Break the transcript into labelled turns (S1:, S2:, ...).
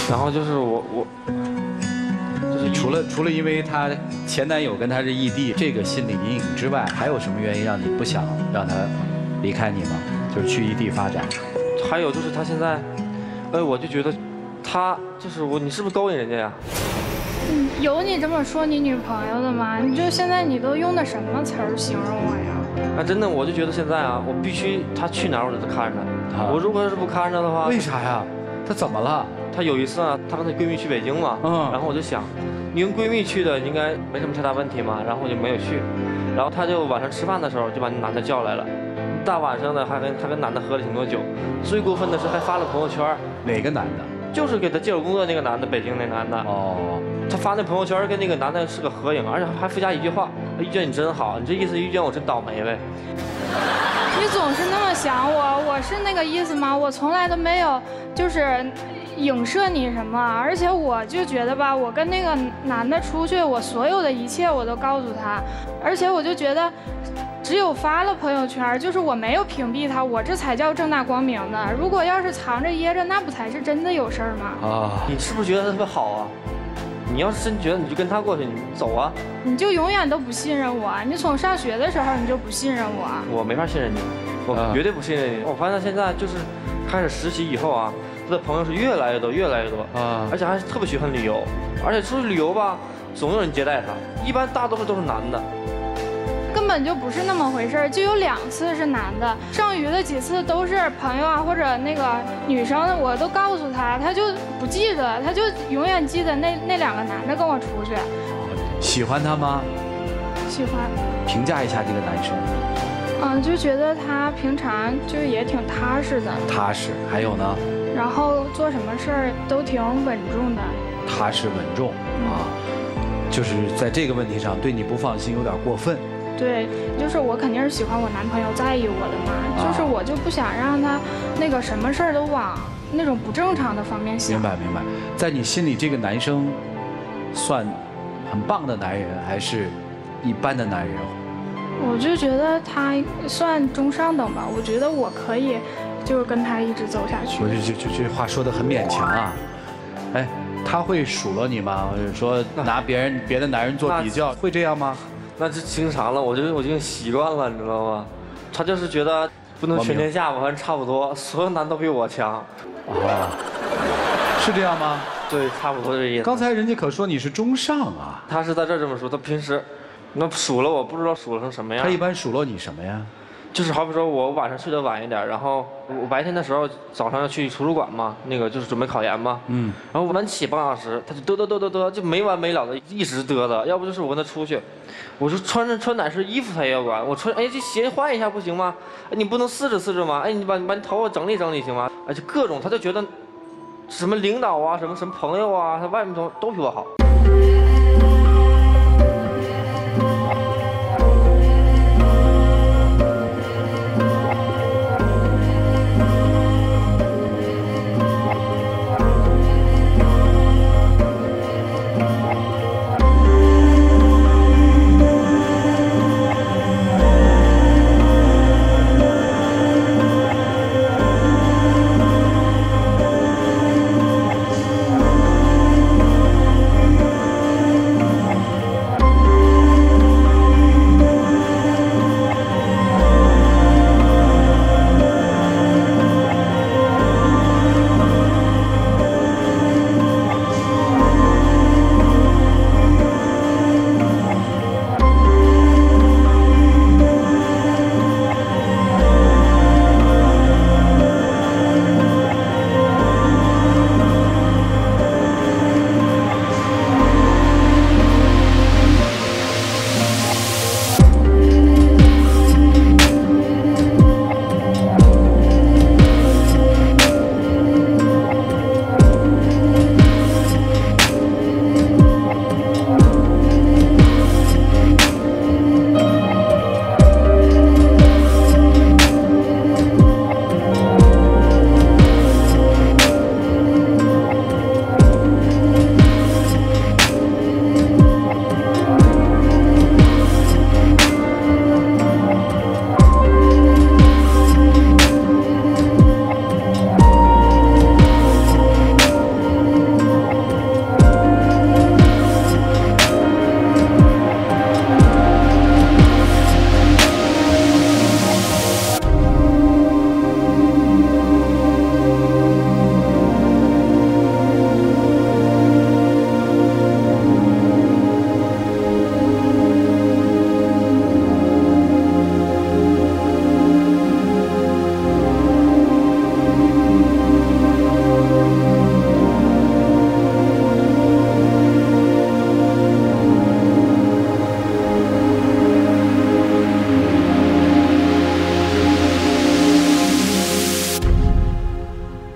S1: 然后就是我
S2: 就是除了因为她前男友跟她是异地这个心理阴影之外，还有什么原因让你不想让她离开你吗？就是去异地发展。
S1: 还有就是他现在，我就觉得他就是你是不是勾引人家呀？
S3: 有你这么说你女朋友的吗？你就现在你都用的什么词儿形容我呀？
S1: 真的，我就觉得现在啊，我必须他去哪儿我都得看着。我如果要是不看着的话，
S2: 为啥呀？他怎么了？
S1: 他有一次啊，她跟她闺蜜去北京嘛，然后我就想，你跟闺蜜去的应该没什么太大问题嘛，然后我就没有去。然后她就晚上吃饭的时候就把那男的叫来了，大晚上的还跟男的喝了挺多酒，最过分的是还发了朋友圈。
S2: 哪个男的？
S1: 就是给他介绍工作那个男的，北京那男的。哦。他发那朋友圈跟那个男的是个合影，而且还附加一句话：“遇见你真好。”你这意思遇见我真倒霉呗？
S3: 你总是那么想我是那个意思吗？我从来都没有就是影射你什么，而且我就觉得吧，我跟那个男的出去，我所有的一切我都告诉他，而且我就觉得。只有发了朋友圈，就是我没有屏蔽他，我这才叫正大光明的。如果要是藏着掖着，那不才是真的有事儿吗？
S1: 你是不是觉得他特别好啊？你要是真觉得，你就跟他过去，你走啊。你
S3: 就永远都不信任我，你从上学的时候你就不信任我。
S1: 我没法信任你，我绝对不信任你。我发现现在就是开始实习以后啊，他的朋友是越来越多，越来越多啊，而且还特别喜欢旅游，而且出去旅游吧，总有人接待他，一般大多数都是男的。
S3: 根本就不是那么回事儿，就有2次是男的，剩余的几次都是朋友啊或者那个女生，我都告诉他，他就不记得，他就永远记得那2个男的跟我出去。
S2: 喜欢他吗？
S3: 喜欢。
S2: 评价一下这个男生。
S3: 就觉得他平常就也挺踏实的。
S2: 踏实，还有呢？
S3: 然后做什么事儿都挺稳重的。
S2: 踏实稳重啊，就是在这个问题上对你不放心有点过分。
S3: 对，就是我肯定是喜欢我男朋友在意我的嘛，就是我就不想让他那个什么事儿都往那种不正常的方面想。
S2: 明白明白，在你心里这个男生算很棒的男人，还是一般的男人？
S3: 我就觉得他算中上等吧，我觉得我可以就是跟他一直走下去。
S2: 我这话说得很勉强啊，哎，他会数落你吗？说拿别的男人做比较，会这样吗？
S1: 那是经常了，我已经习惯了，你知道吗？他就是觉得不能全天下吧，反正差不多，所有男都比我强。
S2: 是这样吗？
S1: 对，差不多这意思。
S2: 刚才人家可说你是中上啊。
S1: 他是在这么说，他平时那数落我不知道数落成什么样。
S2: 他一般数落你什么呀？就是
S1: 好比说我晚上睡得晚一点，然后我白天的时候早上要去图书馆嘛，那个就是准备考研嘛，然后晚起半小时，他就嘚，就没完没了的一直嘚的，要不就是我跟他出去，我说穿哪身衣服他也要管，我穿这鞋换一下不行吗？你不能试着吗？你把你头发整理整理行吗？就各种他就觉得什么领导啊，什么朋友啊，他外面都比我好。